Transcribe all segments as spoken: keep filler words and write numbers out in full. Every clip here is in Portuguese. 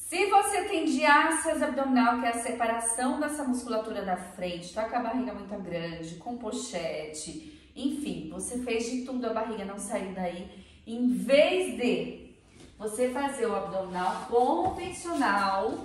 Se você tem diástase abdominal, que é a separação dessa musculatura da frente, tá com a barriga muito grande, com pochete, enfim, você fez de tudo a barriga não sair daí, em vez de você fazer o abdominal convencional,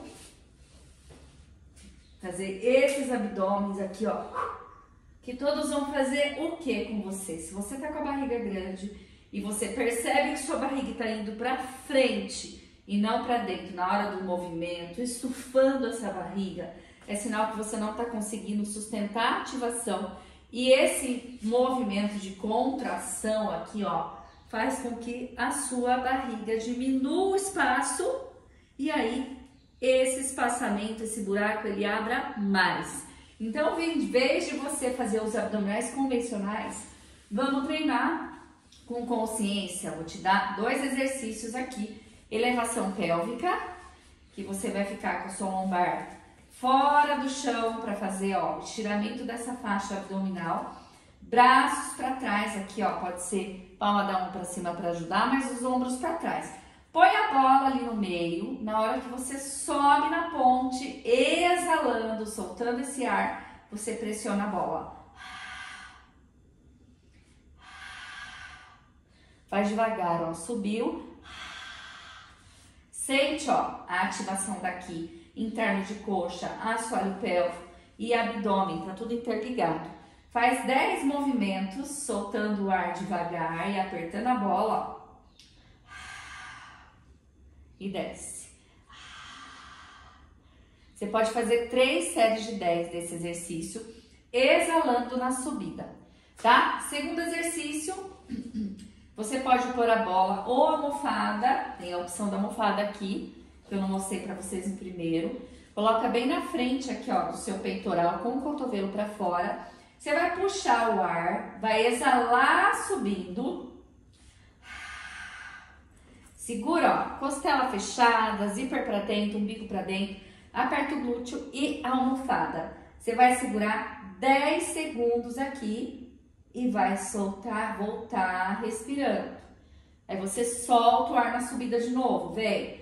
fazer esses abdômenes aqui, ó, que todos vão fazer o que com você? Se você tá com a barriga grande e você percebe que sua barriga tá indo pra frente e não para dentro, na hora do movimento, estufando essa barriga, é sinal que você não está conseguindo sustentar a ativação. E esse movimento de contração aqui, ó, faz com que a sua barriga diminua o espaço e aí esse espaçamento, esse buraco, ele abra mais. Então, em vez de você fazer os abdominais convencionais, vamos treinar com consciência. Vou te dar dois exercícios aqui. Elevação pélvica, que você vai ficar com a sua lombar fora do chão para fazer, ó, estiramento dessa faixa abdominal. Braços para trás aqui, ó, pode ser palma da mão para cima para ajudar, mas os ombros para trás. Põe a bola ali no meio, na hora que você sobe na ponte, exalando, soltando esse ar, você pressiona a bola. Faz devagar, ó, subiu. Sente, ó, a ativação daqui, interno de coxa, assoalho pélvico e abdômen, tá tudo interligado. Faz dez movimentos, soltando o ar devagar e apertando a bola, ó. E desce. Você pode fazer três séries de dez desse exercício, exalando na subida, tá? Segundo exercício, você pode pôr a bola ou almofada, tem a opção da almofada aqui, que eu não mostrei pra vocês no primeiro. Coloca bem na frente aqui, ó, do seu peitoral, com o cotovelo pra fora. Você vai puxar o ar, vai exalar subindo. Segura, ó, costela fechada, zíper pra dentro, umbigo pra dentro. Aperta o glúteo e a almofada. Você vai segurar dez segundos aqui. E vai soltar, voltar, respirando. Aí você solta o ar na subida de novo, vem.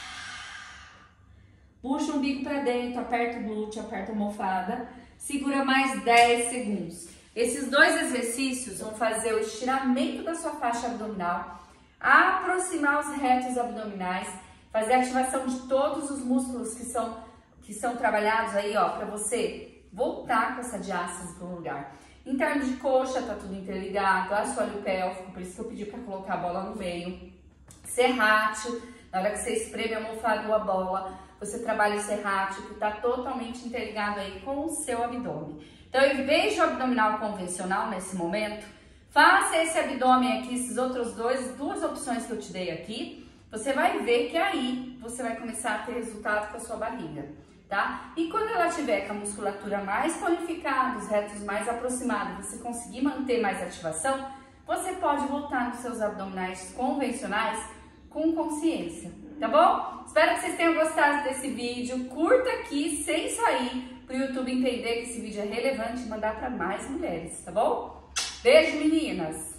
Puxa o umbigo pra dentro, aperta o glúteo, aperta a almofada. Segura mais dez segundos. Esses dois exercícios vão fazer o estiramento da sua faixa abdominal, aproximar os retos abdominais, fazer a ativação de todos os músculos que são, que são trabalhados aí, ó, pra você voltar com essa diástase para um lugar. Interno de coxa, tá tudo interligado, assoalho pélvico, por isso que eu pedi para colocar a bola no meio. Serrátil, na hora que você espreme a almofada ou a bola, você trabalha o serrátil, que tá totalmente interligado aí com o seu abdômen. Então, em vez de abdominal convencional nesse momento, faça esse abdômen aqui, esses outros dois, duas opções que eu te dei aqui, você vai ver que aí você vai começar a ter resultado com a sua barriga. Tá? E quando ela tiver com a musculatura mais tonificada, os retos mais aproximados, você conseguir manter mais ativação, você pode voltar nos seus abdominais convencionais com consciência, tá bom? Espero que vocês tenham gostado desse vídeo. Curta aqui sem sair para o YouTube entender que esse vídeo é relevante e mandar para mais mulheres, tá bom? Beijo, meninas!